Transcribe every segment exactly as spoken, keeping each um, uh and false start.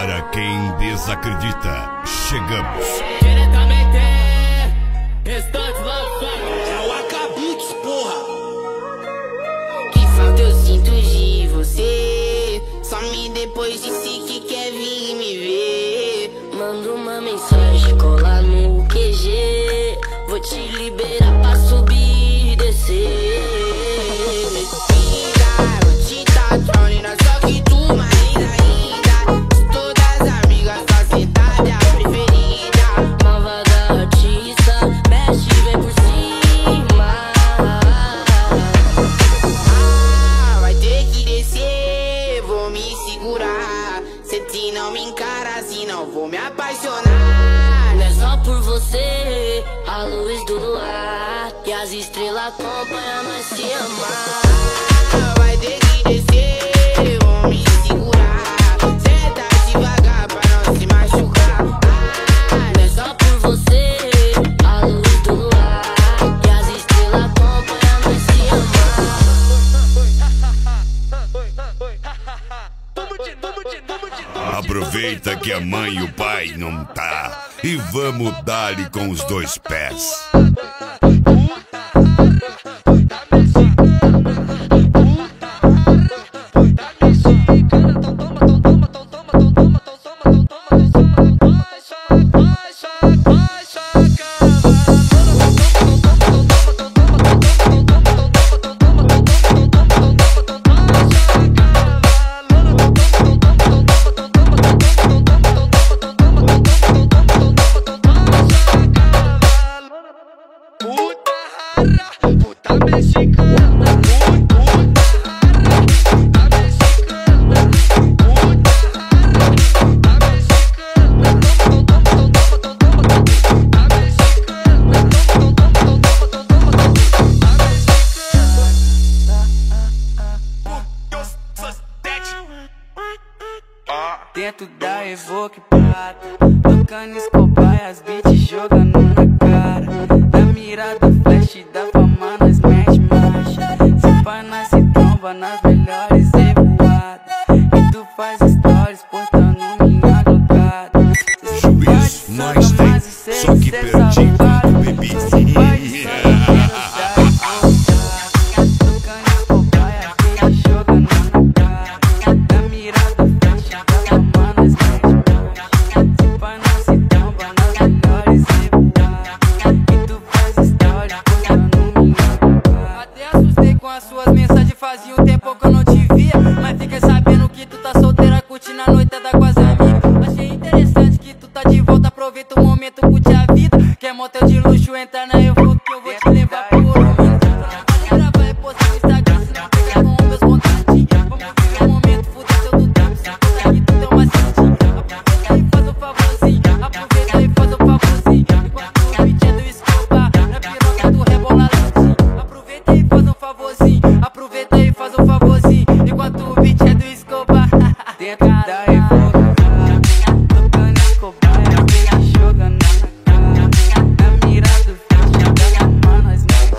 Para quem desacredita, chegamos. Diretamente, Restantes Love. É o Acabix, porra. Que falta eu sinto de você. Some depois disse que quer vir me ver. Manda uma mensagem, cola no Q G. Vou te liberar pra subir e descer. Se não me encara assim, não vou me apaixonar. Não é só por você, a luz do luar e as estrelas acompanham nós se amar. Vai ter que descer, vou me segurar. Senta devagar pra não se machucar. Não é só por você, a luz do luar e as estrelas acompanham nós se amar. Aproveita que a mãe e o pai não tá e vamos dar-lhe com os dois pés. Puta mexicana, puta dentro da Evoque prata, tocando escobar e as beats jogando na cara. Na mira do flash da fama nós mete marcha. Se pá nós se tromba nas melhores revoadas. E tu faz stories postando minha glocada. Juiz, nós tem, só que perdi quando bebi. Suas mensagens fazia um tempo que eu não te via, mas fiquei sabendo que tu tá solteira, curtindo a noitada com as amigas. Achei interessante que tu tá de volta, aproveita o momento, curte a vida. Quer motel de luxo, entra na Evoque que eu vou te levar pro ouro. Pode gravar e postar no Instagram, se não pegar com meus contatinhos. Vamos viver o momento, fuder seu do tempo, se conta que tu tem uma cintinha. Aproveita e faz o favorzinho, aproveita e faz o favorzinho. Enquanto o beat é do Escobar, na piroca do rebola lentinho. Aproveita e faz o favorzinho. Aproveita e faz um favorzinho, enquanto o beat é do Escobar. Dentro da Evoque, tocando Escobar e a beat jogando na cara. Na mira do flash da fama nós mete.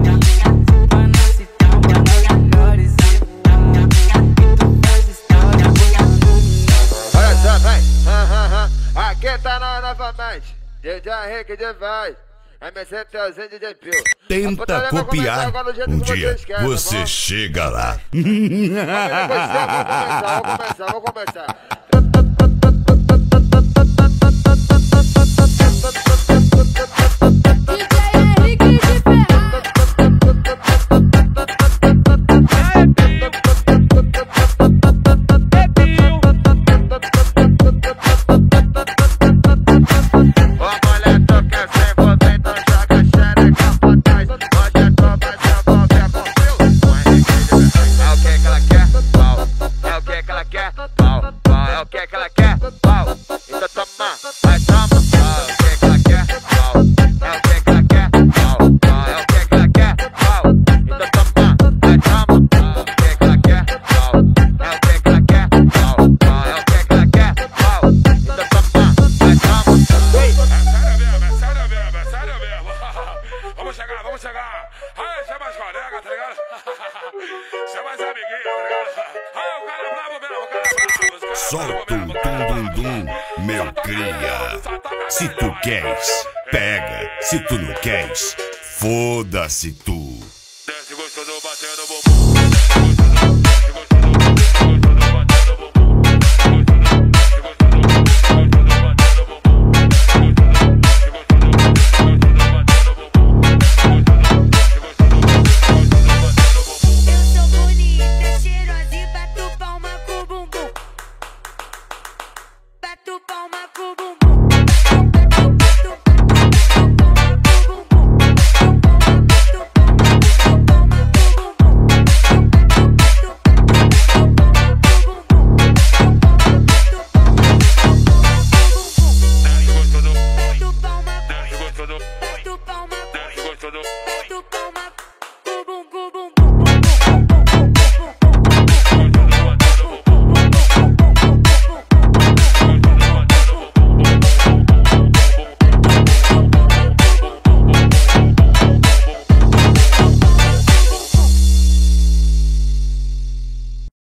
Se pá nós se tromba nas melhores revoadas. E tu faz história postando minha. Olha só, vai, ah, ah, ah. Aqui tá nós novamente, D J Henrique de Vaz, M C Telzinho D J Pio. Tenta copiar, um dia você chega lá. Vamos começar, vamos começar, vamos começar. Solta o dum dum dum, meu cria. Se tu queres, pega. Se tu não queres, foda-se tu. Desce gostoso batendo bumbum. Desce gostoso, desce gostoso.